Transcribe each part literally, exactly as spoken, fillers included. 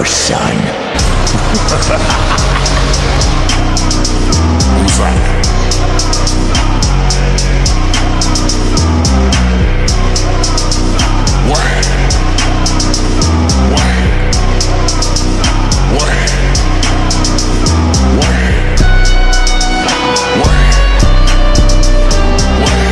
son. Homixide. What? What? What? What? What? What?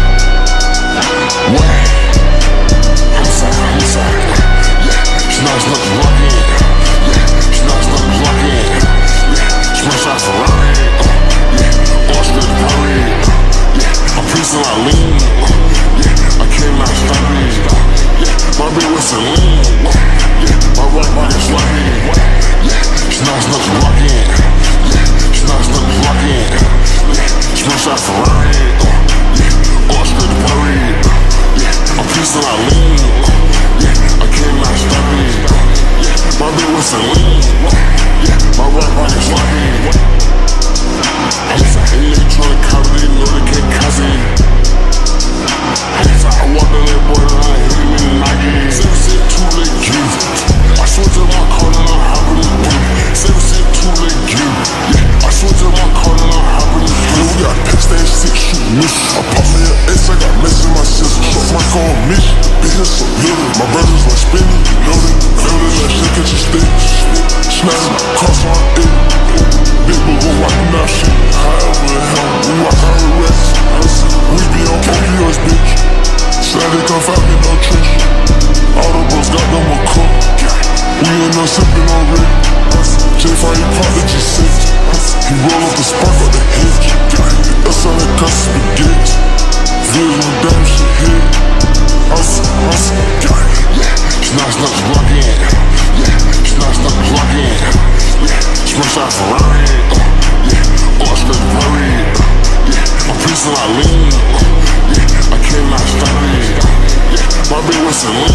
What? Homixide, homixide. Yeah, she knows nothing rockin'. Yeah, she knows nothing rockin'. Yeah, smash out Ferrari. Uh, yeah, all straight to Paris. Uh, yeah, I'm preaching like lean. Uh, yeah, I cannot stop it. Uh, yeah, my bitch was a lean. Uh, yeah, my right body sloppy. Yeah, she knows nothing rockin'. Yeah, she knows nothing rockin'. Yeah, smash out Ferrari. Uh, yeah, all straight to Paris. Uh, yeah, I'm preaching like lean. Uh, yeah, I cannot stop it. Uh, yeah, my bitch was a lean. Uh, yeah, my right body sloppy. I'm inside electronic copy, they know they can't cause it. I'm inside, I walked on that boy and I hit him in the noggin. Seven said too late, give. I switched up my car and I hop in the whip. Seven said too late, give. Yeah, I switched up my car and I hop in the whip. We got past that six shoot miss. I pop me an X, I got mess in my sister. Shut my car on mission, bitch, so little. My brothers were spinning, you know that. Know that shit catch a stick. Snatching my cross on it. Big boo gon' wiping out shit. However the hell, we walk out with rest. We be on opioids, bitch. Slide they come find me no trench. All the bros got them a cook. We in there sippin' on red. J-Fire, he pop the G six. He roll up the spark up the hitch. That's on that cuss spaghetti. Viz on down, shit hit. Hustle, hustle, yeah. She knows nothing rockin'. Yeah, she knows nothing rockin'. Yeah, smash out Ferrari. Uh, yeah, all straight to Paris. Uh, yeah, I'm preaching like lean. Uh, yeah, I cannot stop it. Uh, yeah, my bitch was a lean.